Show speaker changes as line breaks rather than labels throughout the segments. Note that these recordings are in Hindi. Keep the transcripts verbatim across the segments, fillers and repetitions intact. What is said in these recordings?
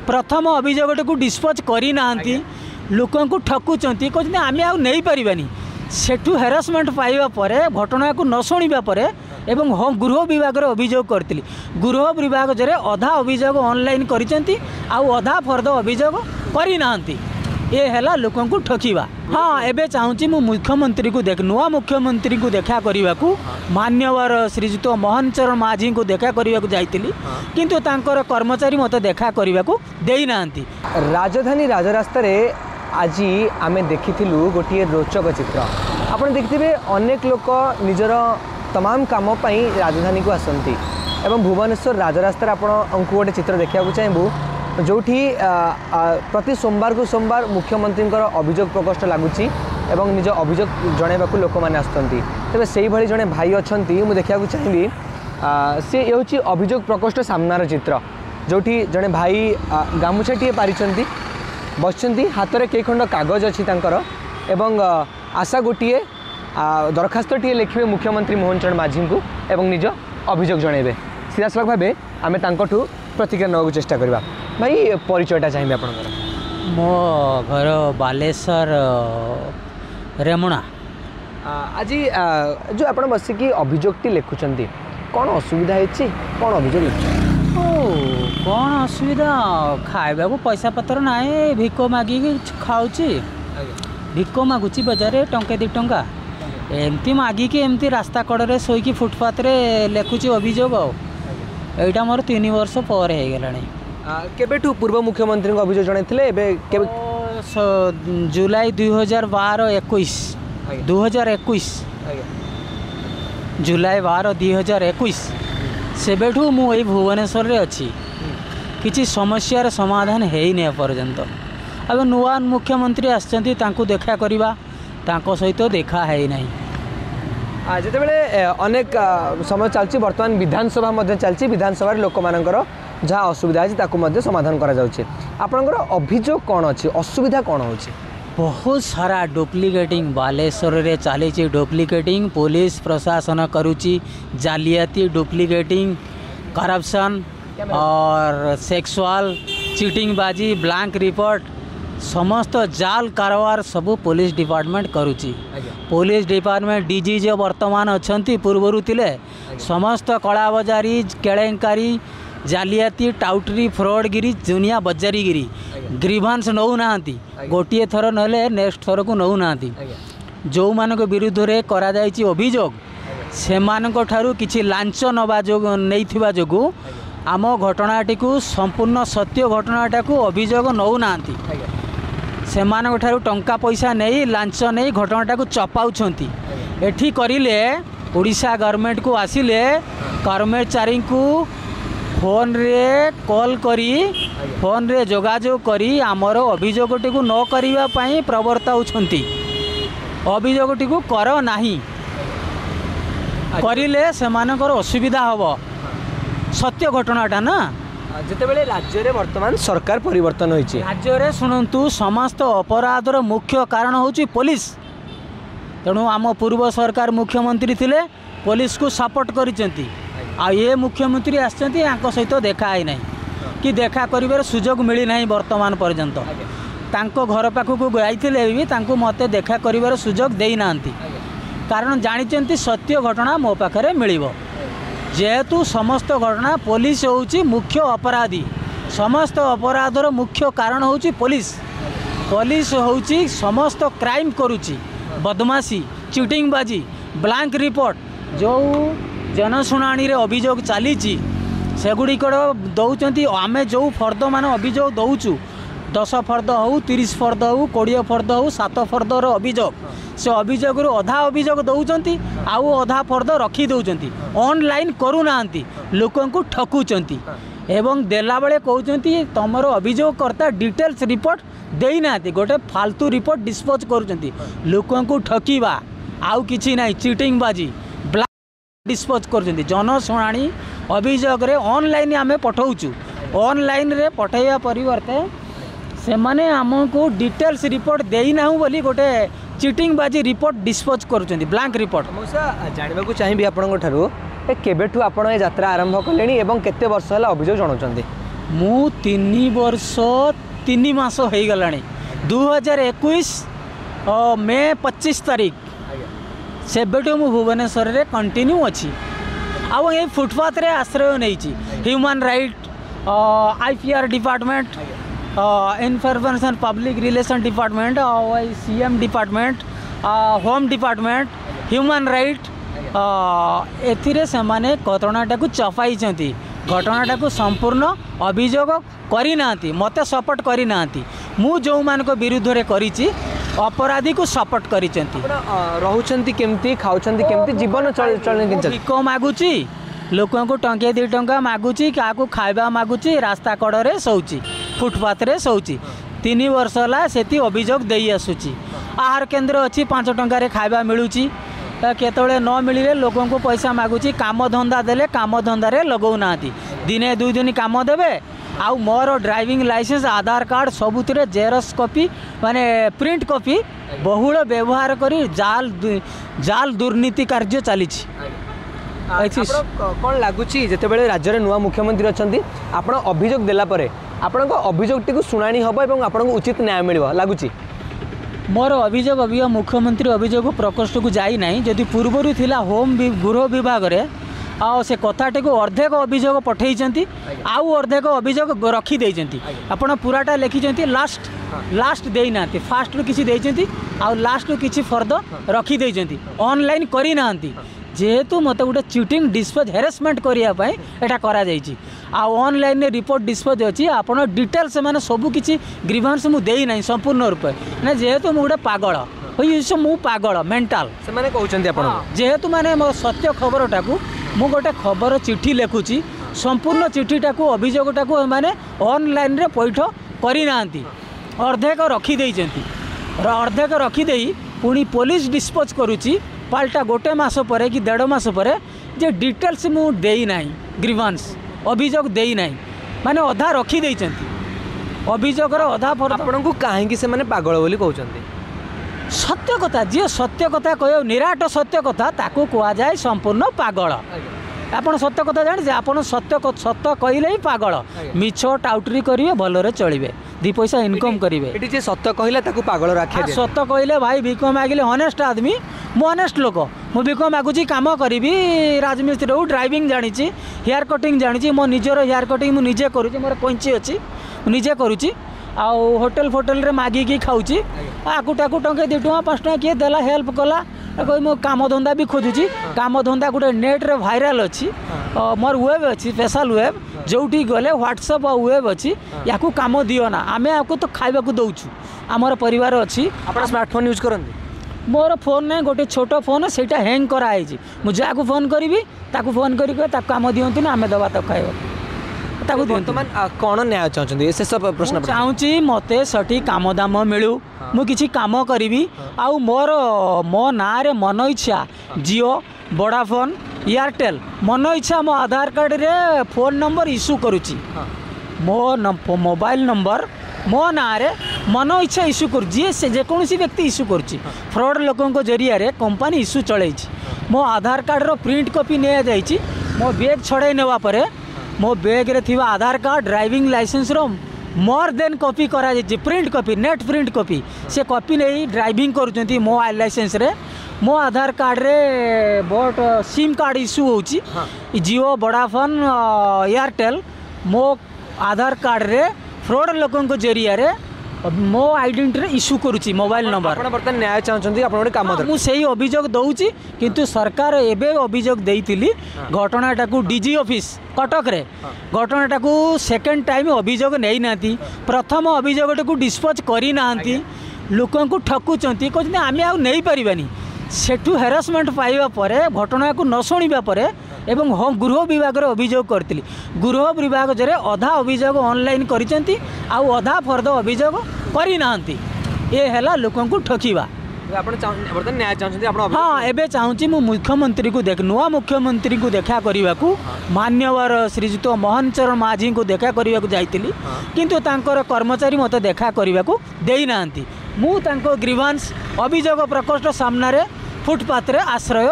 प्रथम अभियोगटी को डिस्पोज करना लोक ठकुंट कहते आम आ नहीं पारानी सेठू हेरासमेंट पाइबा परे घटना को न शुणा परे एवं हम गृह विभाग अभियोग करती गृह विभाग जरे अधा अभियोग ऑनलाइन करिसेंती आउ अधा फर्द अभियोग करना ये है लोक को ठकिबा। हाँ एबे चाहूँगी मु मुख्यमंत्री को देख नुआ मुख्यमंत्री को देखा करने को मान्यवर श्रीजुत मोहन चरण माझी को देखा करने को जाइली किंतु तांकर कर्मचारी मत देखा करने को देना।
राजधानी राजरास्त आज आमे देखिथिलु गोटे रोचक चित्र आपन देखिथिबे अनेक लोक निजर तमाम काम पाई राजधानी को आसंती एवं भुवनेश्वर राजरास्त आपन गोटे चित्र देखा चाहबू जो प्रति सोमवार को सोमवार मुख्यमंत्री अभियोग प्रकोष्ठ लगुच एवं निज अभियोग जनवा लोक मैंने आसती तेज से ही जड़े भाई अच्छा मुझे देखा चाहिए सी ये अभियोग प्रकोष्ठ सामनार चित्र जो जड़े भाई गामुछाटे पारिछंती बस हाथ में कई खंड कागज अच्छी एवं आशा गोटे दरखास्त टी लिखे मुख्यमंत्री मोहन चरण माझी को एवं निज अभियोग जनइबे सीधासलख भाव आम तांकठू प्रतिक्रिया नवा चेष्टा करवा। भाई परिचयटा चाहिए आप
मो घर बालेश्वर रेमुणा
आज जो आप बसिकी अभियोगटी लिखुंट कौन असुविधा है कौन अभियोग
ओ कौन असुविधा खाइबा को पैसा पतर ना भिक मागिकी खाऊची भिक मागुची बजार टंके दी टंका एमती मागिकी एमती रास्ता कड़े शोकी फुटपाथ रे लिखुची अभियोग एटा मोर तीन वर्ष पर हो गलानी
केबेठू पूर्व मुख्यमंत्री को अभियोग जनइथिले
जुलाई दुई हजार बार इक्कीस दुई हजार इक्कीस जुलाई बार दुई हजार इक्कीस सेबेठू मुझे भुवनेश्वर रे अच्छी किसी समस्यार समाधान है नहीं पर्यंत अब नुआ मुख्यमंत्री आसचंती तांको देखा करवा तांको सहित देखा है नहीं
जिते बड़े अनेक समय चलती बर्तमान विधानसभा चलती विधानसभा लोक मानकर जहाँ असुविधा है समाधान करा जाउछि आपनकर अभियोग कौन अच्छी असुविधा कौन हो
बहुत सारा डुप्लिकेटिंग बालेश्वर रे चली डुप्लिकेटिंग पुलिस प्रशासन करुच्ची जालियाती डुप्लिकेटिंग करप्शन और सेक्सुअल चीटिंग बाजी ब्लैंक रिपोर्ट समस्त जाल कारबार सबू पुलिस डिपार्टमेंट करुच्ची पुलिस डिपार्टमेंट डीजी जो वर्तमान अच्छा पूर्वर थिले समस्त कला बजारी केलेंकारी जालियाती टाउटरी फ्रॉडगिरी दुनिया बजारीगिरी ग्रीभांस नौ ना गोटे थर नले नेक्स्ट थर को नौ ना जो मान विरुद्ध रे करा जायछि अभियोग से कि लांच नवा जो नहीं जो आम घटनाटी को संपूर्ण सत्य घटनाटा को अभियोग नौ ना से टंका पैसा नहीं लांच नहीं घटनाटा को चपाउछंती एठी करिले ओडिशा गवर्नमेंट को आसिले कर्मचारी को फोन रे कॉल करी फोन रे जोगाजोग करी आमर अभियोगटी को न करिबा पई प्रवर्ताउछंती अभियोगटी को कर नाही करिले सेमानकर असुविधा हबो सत्य घटनाटा ना
जिते बड़े राज्य रे वर्तमान सरकार परिवर्तन होइछि
राज्य रे सुनंतु समस्त अपराधर मुख्य कारण होछि पुलिस तेणु आम पूर्व सरकार मुख्यमंत्री थिले पुलिस को सपोर्ट करिसेंती आ ये मुख्यमंत्री आसचंती आंको सहित देखा है नहीं कि देखा करिवार सुजोग मिली नहीं वर्तमान पर्यंत तांको घर पाखक जाइथिले भी तांको मते देखा करिवार सुजोग देई नांती कारण जानिचंती सत्य घटना मो पाखरे मिलिबो जेहेतु समस्त घटना पुलिस होउची मुख्य अपराधी समस्त अपराधर मुख्य कारण होउची पुलिस पुलिस होउची समस्त क्राइम करुची बदमाशी चीटिंग बाजी ब्लैंक रिपोर्ट जो जनशुणाणी रे अभियोग चली सेगुड़िक दौरान आम जो फर्द मान अभियोग दौचु दस फर्द हो तीस फर्द हो कोड़े फर्द हो सात फर्दर अभियोग से अभियोग अधा अभियोग दौरान आउ अधा फर्द रखी दौरान ऑनलाइन करूना लोक ठकुंट एवं देला बेले कहते तुमर अभियोगकर्ता डिटेल्स रिपोर्ट देना गोटे फालतू रिपोर्ट डिस्पोज कर लोक ठकिबा आउ किछि नाही चीटिंग बाजी डिस्पोज कर जनशुणाणी अभियोग रे ऑनलाइन आमे पठाऊचु ऑनलाइन रे पठाइबा परिवर्ते से माने आमको डिटेल्स रिपोर्ट देना बोली गोटे चीटिंग बाजी रिपोर्ट डिस्पोज करुचंती ब्लैंक रिपोर्ट
जानवा को चाहिए आपन केबेठू आपण ए यात्रा आरंभ कलेनी एवं केते वर्ष हला अभियोग जणाउचंती
मु तीन वर्ष तीन मास हो गला दु हजार इक्कीस मे पच्चीस तारीख सेबेठू मु भुवनेश्वर रे कंटिन्यू अच्छी आउ ये फुटपाथ रे आश्रय नहीं human right IPR department information public relation department CM department home department human right एथिरे से घटनाटा को चपाई घटनाटा को संपूर्ण अभियोग करना मत सपोर्ट करना मु जो मान विरुद्ध रे करिछि अपराधी को सपोर्ट करी
रोचंती केमती खाउचंती केमती जीवन चल चलने
भिक मागुची लोक को टंके दी टंका मागुची क्या खाइबा मागुची रास्ता कड़े शौची फुटपाथ रे शौची तीन वर्ष है से अभियोग दे आसूची आहार केन्द्र अच्छी पांच टंकार खाइबा मिलूची केतले न मिले लोक को पैसा मागुची काम धंदा देले काम धंदा लगौना दिने दुई दिन काम देवे आउ मोर ड्राइविंग लाइसेंस आधार कार्ड सबुतिरे जेरक्स कॉपी माने प्रिंट कॉपी बहुल व्यवहार करी जाल जाल दुर्नीति कार्य चली
कौन लगुच जिते राज्य में नुआ मुख्यमंत्री अच्छा आप अभियोग देला परे आपण अभियोग टी शुणाणी हम और आपको उचित न्याय मिल लगुच
मोर अभियोग अभी मुख्यमंत्री अभियोग प्रकोष्ठ को जाई नहीं जदि पूर्वर थिला होम गृह विभाग रे आ से कथाटी को अर्धेक अभियोग पठे आउ अर्धेक अभियोग रखीदे आपड़ पूराटा लिखिं लास्ट लास्ट देना फास्ट रू किसी देती आउ लास्ट रू किसी फर्द रखीदे ऑनलाइन करना जेहेतु मत गोटे चिटिंग डिस्पोज हेरासमेंट करने यहाँ कर ऑनलाइन रिपोर्ट डिस्पोज अच्छी आपड़ डिटेल से सबू किसी ग्रीवांस मुझे ना संपूर्ण रूपे ना जेहेतु मुझे गोटे पागल मु पागल मेंटाल
से कहते
जेहेतु माने मो सत्य खबरटा को मु गोटे खबर चिठी लिखुची संपूर्ण चिठीटा को अभियोगटा को माने ऑनलाइन रे पैठ करना अर्धेक रखीदे अर्धेक रखीदे पुणी पुलिस डिस्पोज करुच्ची पाल्टा गोटे मस पर कि डेढ़ मस पर जे डिटेल्स मु देना ग्रीवांस अभियोग देना माने अधा रखीदे अभियोगर अधा
आपन को कहीं से माने पागल बोली कहते
सत्य कथा जी सत्य कथा कह निराट सत्य कथा ताकू कह जाए संपूर्ण पागल आपन सत्य कथा जाने आपन सत्य सत्य कहले ही पागल मिछ टाउटरी करेंगे भलरे चलिए दी पैसा इनकम करेंगे
सत्य कहला ताकू पागल रखे
सत्य कहले भाई भिक मागिले हनेस्ट आदमी मु हनेस्ट लोक मु भिक मागुची काम करी राजमिस्त्री हो ड्राइविंग जानी हेयर कटिंग जानी मो निजर हेयर कटिंग मुझे करुँच मोर कैंची अच्छी निजे करुँची आउ होटेल फोटेल रे मागिकी खाऊची आकू टाकू टंके दु टଙ୍କା पाँच टଙ୍କା किए देला हेल्प कला कोई मो काम धंदा भी खोजुची काम धंदा गोटे नेट रे वायरल अच्छी मोर वेब अच्छी स्पेशल वेब जोठी गले व्हाट्सएप और वेब अच्छी या काम दियो ना आमे आपको तो खाइबा को दउछु आमर परिवार अच्छी
आप स्मार्टफोन यूज करते
मोर फोन नहीं गोटे छोट फोन सेटा हैंग कराई मुझे आपको फोन करी ताकू फोन करके काम दिंतु ना आम दबा तक खाइबा
बर्तमान कौन न्याय चाहते शेष प्रश्न
चाहूँगी मत सठिक काम दाम मिलू मु किसी काम करी आउ मोर मो ना रे मन इच्छा जियो वोडाफोन एयरटेल मन इच्छा मो आधार कार्ड रे फोन नंबर इश्यू करुच्ची मो मोबाइल नंबर मो ना रे मन इच्छा इश्यू कर जी से जेकोसी व्यक्ति इश्यू करुच्ची फ्रॉड लोकों जरिया रे कंपनी इश्यू चलई मो आधार कार्ड रो प्रिंट कॉपी नि जाइए मो बैग छड़ाई नेवा परे मो बैग रे थिवा आधार कार्ड ड्राइविंग लाइसेंस रो मोर देन कॉपी करा जाइए print copy net print copy से कॉपी नहीं ड्राइविंग करुँच मो लाइसेंस रे मो आधार कार्ड रे बोट सिम कार्ड इश्यू होची जियो वोडाफोन एयरटेल मो आधार कार्ड रे फ्रॉड लोकों जरिया रे मो आइडेंटिटी इश्यू करुच्ची मोबाइल नंबर
बर्तमान न्याय चाहते आप
मुझे अभियोग दौची किंतु सरकार एबे अभियोग देइतिली घटनाटा को डीजी ऑफिस कटक रे घटनाटा को सेकेंड टाइम अभियोग नहीं नाती प्रथम अभियोगटा को डिस्पोज करना लोकों को ठकुचंती कहते आम आ नहीं पारिबानी सेठू हेरासमेंट पाइबा परे घटना को न शुणा परे एवं हम गृह विभाग अभियोग करती गृह विभाग जरे अधा अभियोग ऑनलाइन करिसेंती आउ अधा फर्द अभियोग करना ये है लोकों को ठकिबा हाँ एबे चाहूँगी मु मुख्यमंत्री को देख नुआ मुख्यमंत्री को देखा करने को मान्यवर श्रीजुत मोहन चरण माझी को देखा करने को जाइली किंतु तांकर कर्मचारी मत देखा करने को देना मु तांको ग्रीवांस अभियोग प्रकोष्ठ सामने फुटपाथ रे आश्रय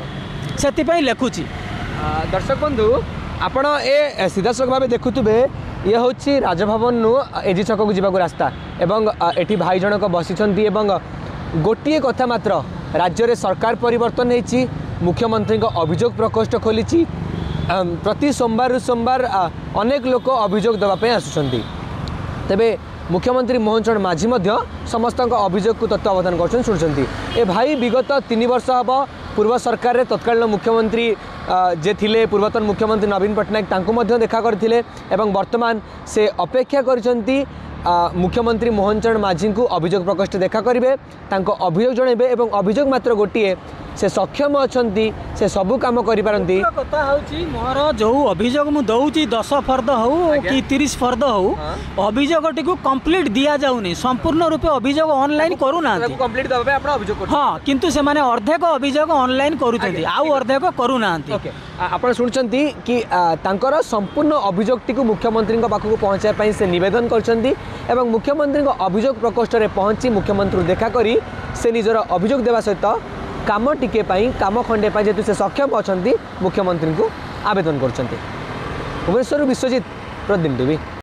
नहीं से लिखुची
दर्शक बंधु आपण ए सीधासख भाव देखुवे ये हूँ राजभवन नु एजी छक को जावाक रास्ता एवं एटी भाई जनक बसी गोटे कथा मात्र राज्य रे सरकार परिवर्तन होती मुख्यमंत्री अभियोग प्रकोष्ठ खोली प्रति सोमवार रु सोमवार अनेक लोक अभियोग देवाई आसुंच तेबे मुख्यमंत्री मोहन चरण माझी समस्त अभियोग को तत्वावधान कर शुणुंट ए भाई विगत तीन वर्ष हम पूर्व सरकार रे तत्कालीन मुख्यमंत्री जे थिले पूर्वतन मुख्यमंत्री नवीन पट्टनायक तांको देखा करथिले एवं वर्तमान से अपेक्षा करिसेंती मुख्यमंत्री मोहन चरण माझी को अभियोग प्रकोष्ठ देखा करेंगे अभियोग जनइबे एवं अभियोग मात्र गोटे से सक्षम अछंती से सबु काम करि पारंती
कथा होची मोर जो अभियोग मु दउची दस फर्द हो कि तीस फर्द हो अभियोगटी को कंप्लीट दिया जाउनी संपूर्ण रूपे अभियोग ऑनलाइन करू ना
कंप्लीट दबे आपण अभियोग कर
हां किंतु से माने अर्धेक अभियोग ऑनलाइन करूछंती आउ अर्धेक करू ना
ओके आपण सुनछंती कि तांकर संपूर्ण अभियोगटी को मुख्यमंत्री को पाखु पहुंचाय पई से निवेदन करछंती एवं मुख्यमंत्री को अभियोग प्रकोष्ठ रे पहुंची मुख्यमंत्री देखा करी से निजर अभियोग देवा सहित काम टिके पाई काम खंडे पाई जेतु से सक्षम अछंती मुख्यमंत्री को आवेदन करछंती। भुवनेश्वर विश्वजित प्रतिदिन टीवी।